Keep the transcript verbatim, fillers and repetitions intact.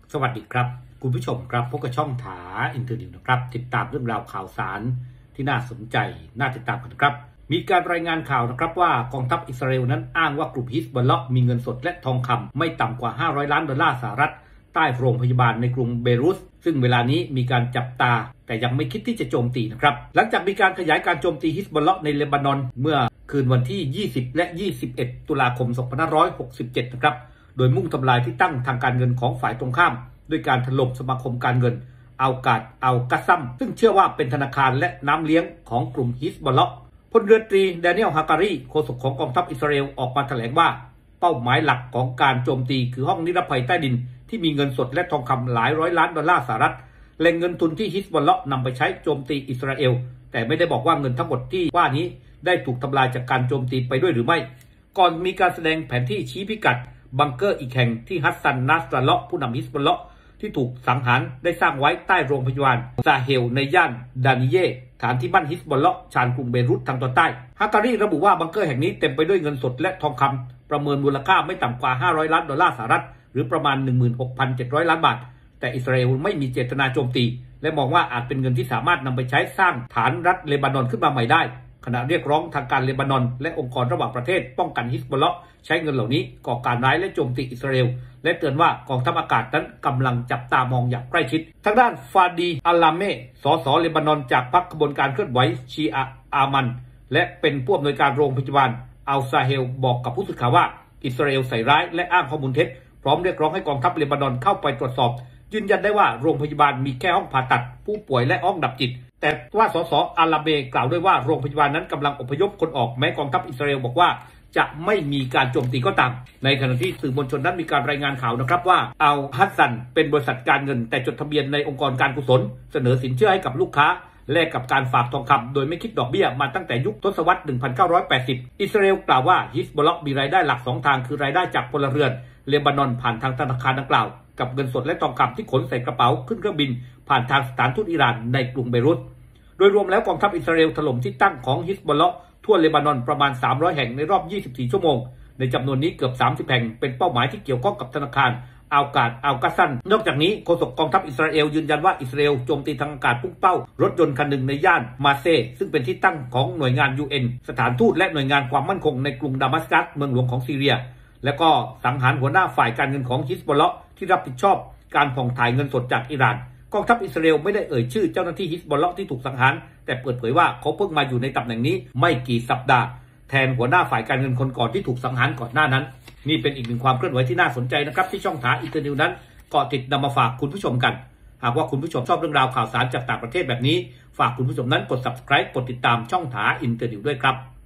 สวัสดีครับคุณผู้ชมครับพบกับช่องถาอินเทอร์นิวนะครับติดตามเรื่องราวข่าวสารที่น่าสนใจน่าติดตามกันครับมีการรายงานข่าวนะครับว่ากองทัพอิสราเอลนั้นอ้างว่ากลุ่มฮิซบอลเลาะห์มีเงินสดและทองคำไม่ต่ำกว่าห้าร้อยล้านดอลลาร์สหรัฐใต้โรงพยาบาลในกรุงเบรุตซึ่งเวลานี้มีการจับตาแต่ยังไม่คิดที่จะโจมตีนะครับหลังจากมีการขยายการโจมตีฮิซบอลเลาะห์ในเลบานอนเมื่อคืนวันที่ยี่สิบและยี่สิบเอ็ดตุลาคมสองพันห้าร้อยหกสิบเจ็ดนะครับโดยมุ่งทำลายที่ตั้งทางการเงินของฝ่ายตรงข้ามด้วยการถล่มสมาคมการเงินอัลกาดอัลกัสซัมซึ่งเชื่อว่าเป็นธนาคารและน้ำเลี้ยงของกลุ่มฮิซบอลเลาะห์พลเรือตรีแดเนียลฮาการีโฆษกของกองทัพอิสราเอลออกมาแถลงว่าเป้าหมายหลักของการโจมตีคือห้องนิรภัยใต้ดินที่มีเงินสดและทองคำหลายร้อยล้านดอลลาร์สหรัฐแหล่งเงินทุนที่ฮิซบอลเลาะห์นำไปใช้โจมตีอิสราเอลแต่ไม่ได้บอกว่าเงินทั้งหมดที่ว่านี้ได้ถูกทำลายจากการโจมตีไปด้วยหรือไม่ก่อนมีการแสดงแผนที่ชี้พิกัดบังเกอร์อีกแห่งที่ฮัสซันนัสรเลาะห์ผู้นำฮิซบอลเลาะห์ที่ถูกสังหารได้สร้างไว้ใต้โรงพยาบาลซาเฮลในย่านดานิเยฐานที่มั่นฮิซบอลเลาะห์ชานกรุงเบรุตทางตอนใต้ฮาการีระบุว่าบังเกอร์แห่งนี้เต็มไปด้วยเงินสดและทองคำประเมินมูลค่าไม่ต่ำกว่าห้าร้อยล้านดอลลาร์สหรัฐหรือประมาณ หนึ่งหมื่นหกพันเจ็ดร้อยล้านบาทแต่อิสราเอลไม่มีเจตนาโจมตีและมองว่าอาจเป็นเงินที่สามารถนำไปใช้สร้างฐานรัฐเลบานอนขึ้นมาใหม่ได้ขณะเรียกร้องทางการเลบานอนและองค์กรระหว่างประเทศป้องกันฮิซบอลเลาะห์ใช้เงินเหล่านี้ก่อการร้ายและโจมตีอิสราเอลและเตือนว่ากองทัพอากาศนั้นกำลังจับตามองอย่างใกล้ชิดทางด้านฟาดีอัลลาเมสสเลบานอนจากพรรคขบวนการเคลื่อนไหวชีอะอามันและเป็นผู้อำนวยการโรงพยาบาลอัลซาเฮลบอกกับผู้สื่อข่าวว่าอิสราเอลใส่ร้ายและอ้างข้อมูลเท็จพร้อมเรียกร้องให้กองทัพเลบานอนเข้าไปตรวจสอบยืนยันได้ว่าโรงพยาบาลมีแค่ห้องผ่าตัดผู้ป่วยและห้องดับจิตแต่ว่าสสอาลาเบกล่าวด้วยว่าโรงพยาบาลนั้นกำลังอพยพคนออกแม้กองทัพอิสราเอลบอกว่าจะไม่มีการโจมตีก็ตามในขณะที่สื่อมวลชนนั้นมีการรายงานข่าวนะครับว่าอัลฮัสซันเป็นบริษัทการเงินแต่จดทะเบียนในองค์กรการกุศลเสนอสินเชื่อให้กับลูกค้าแลกกับการฝากทองคำโดยไม่คิดดอกเบี้ยมาตั้งแต่ยุคทศวรรษ หนึ่งพันเก้าร้อยแปดสิบ อิสราเอลกล่าวว่าฮิซบอลเลาะห์มีรายได้หลักสองทางคือรายได้จากพลเรือนเลบานอนผ่านทางธนาคารดังกล่าวกับเงินสดและทองคำที่ขนใส่กระเป๋าขึ้นเครื่องบินผ่านทางสถานทูตอิหร่านในกรุงเบรุตโดยรวมแล้วกองทัพอิสราเอลถล่มที่ตั้งของฮิซบอลเลาะห์ทั่วเลบานอนประมาณสามร้อยแห่งในรอบยี่สิบสี่ชั่วโมงในจำนวนนี้เกือบสามสิบแห่งเป็นเป้าหมายที่เกี่ยวข้องกับธนาคารอัลกาดอัลกัสซันนอกจากนี้โฆษกกองทัพอิสราเอลยืนยันว่าอิสราเอลโจมตีทางอากาศพุ่งเป้ารถยนต์คันหนึ่งในย่านมาเซซึ่งเป็นที่ตั้งของหน่วยงาน ยู เอ็น สถานทูตและหน่วยงานความมั่นคงในกรุงดามัสกัสเมืองหลวงของซีเรียและก็สังหารหัวหน้าฝ่ายการเงินของฮิซบอลเลาะห์ที่รับผิดชอบการผ่องถ่ายเงินสดจากอิหร่านกองทัพอิสราเอลไม่ได้เอ่ยชื่อเจ้าหน้าที่ฮิซบอลเลาะห์ที่ถูกสังหารแต่เปิดเผยว่าเขาเพิ่งมาอยู่ในตำแหน่งนี้ไม่กี่สัปดาห์แทนหัวหน้าฝ่ายการเงินคนก่อนที่ถูกสังหารก่อนหน้านั้นนี่เป็นอีกหนึ่งความเคลื่อนไหวที่น่าสนใจนะครับที่ช่องถาอินเตอร์นิวนั้นเกาะติดนำมาฝากคุณผู้ชมกันหากว่าคุณผู้ชมชอบเรื่องราวข่าวสารจากต่างประเทศแบบนี้ฝากคุณผู้ชมนั้นกด ซับสไครบ์ กดติดตามช่องถาอินเตอร์นิวด้วยครับ